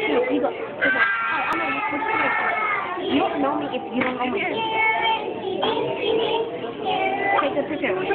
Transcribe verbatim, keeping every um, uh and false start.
You, you go. You go. Oh, I'm gonna put you. You don't know me if you don't know my name. Take a picture.